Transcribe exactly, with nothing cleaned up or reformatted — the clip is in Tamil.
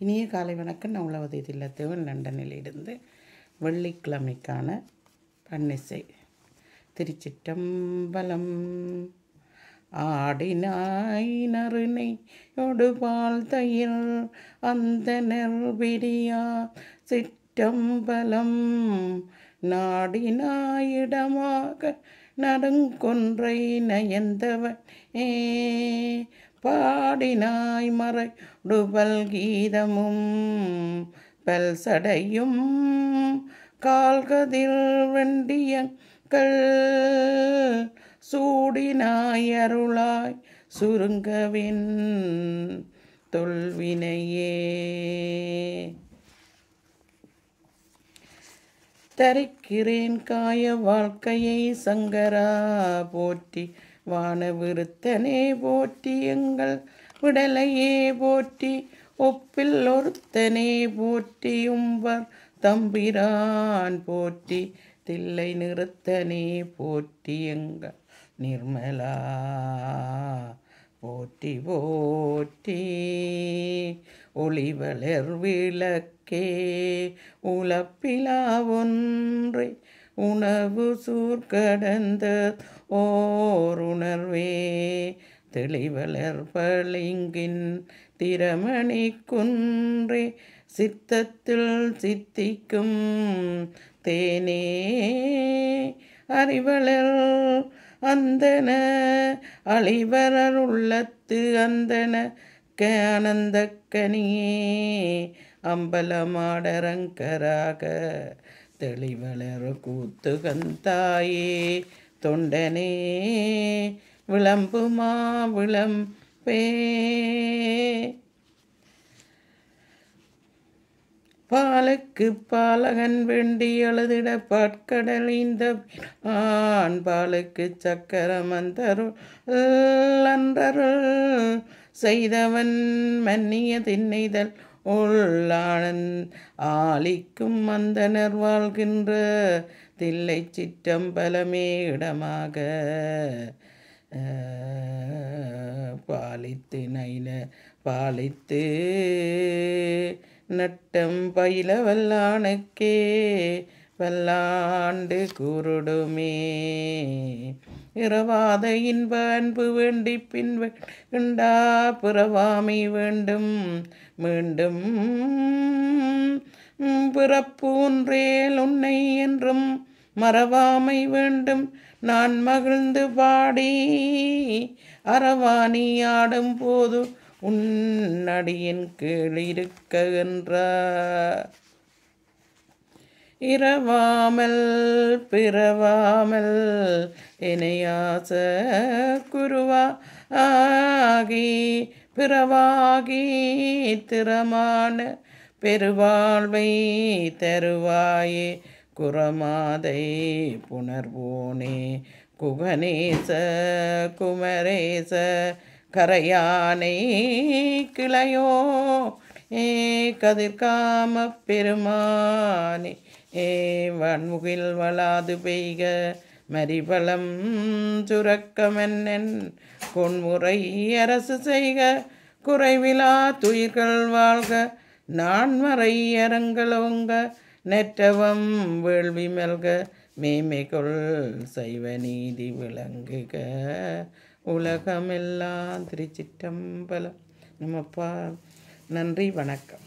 இனிய காலை வணக்கம். நான் உழவதை தில்லத்தேவன் லண்டனில் இருந்து வெள்ளிக்கிழமைக்கான பன்னிசை. திருச்சிற்றம்பலம். ஆடினாய் நறுனை ஒடுபால் தயிர் அந்த நெற்பிடியா சிற்றம்பலம் நாடினாயிடமாக நடுங்கொன்றை நயந்தவன் ஏ பாடினாய் மறைடுபல் கீதமும் பல்சடையும் கால்கதிர் வெண்டியங்கள் சூடினாய் அருளாய் சுருங்கவின் தொல்வினையே. தரிக்கிறேன் காய வாழ்க்கையை சங்கரா போற்றி, வானவிருத்தனே போற்றி, எங்கள் விடலையே போற்றி, ஒப்பில் ஒருத்தனே போற்றி, உம்பர் தம்பிரான் போற்றி, தில்லை நிறுத்தனே போற்றி, எங்கள் நிர்மலா போற்றி போற்றி. ஒளிவளர் விளக்கே உலப்பிலா ஒன்றை உணவு சூர்கடந்த ஓர் உணர்வே தெளிவளர் பளிங்கின் திறமணி குன்றே சித்தத்தில் சித்திக்கும் தேனே அறிவளர் அந்தன அழிவரர் உள்ளத்து அந்தன ஆனந்த கனியே அம்பலமாடரங்கராக தெளிவளர் கூத்துகந்தாயே தொண்டனே விளம்புமா விளம்பே. பாலுக்கு பாலகன் வேண்டி அழுதிட பாட்கடல் இந்த ஆண் பாலுக்கு சக்கரம் அந்தருள் அன்றருள் செய்தவன் மன்னிய திண்ணைதல் உள்ளானன் ஆலிக்கும் அந்தனர் வாழ்கின்ற தில்லை சிற்றம்பலமே இடமாக பாலித்து நைல பாலித்து நட்டம் பயில வல்லானுக்கே வல்லாண்டு கூறுடுமே. இரவாத இன்ப அன்பு வேண்டி பின் வேண்டா பிறவாமை வேண்டும் மீண்டும் பிறப்பூன்றேல் உன்னை என்றும் மறவாமை வேண்டும். நான் மகிழ்ந்து பாடி அரவாணி ஆடும் போது உன்னடியின் கீழ் இருக்க என்றார். இரவாமல் பிறவாமல் இணையாச குருவா ஆகி பிறவாகி திறமான பெருவாழ்வை தருவாயே குரமாதை புனர்வோனே குகனேச குமரேச கரையானை கிளையோ ஏ கதிர்காம பெருமானே ஏ வன்முகில் வளாது பெய்க மரிபலம் சுரக்கமன்னன் பொன்முறை அரசு செய்க குறைவிலா துயிர்கள் வாழ்க நான்மறை அரங்களோங்க நெற்றவம் வேள்வி மெல்க மேமைகொள் சைவ நீதி விளங்குக உலகமெல்லாம். திருச்சிற்றம்பலம். நம்மப்பா நன்றி, வணக்கம்.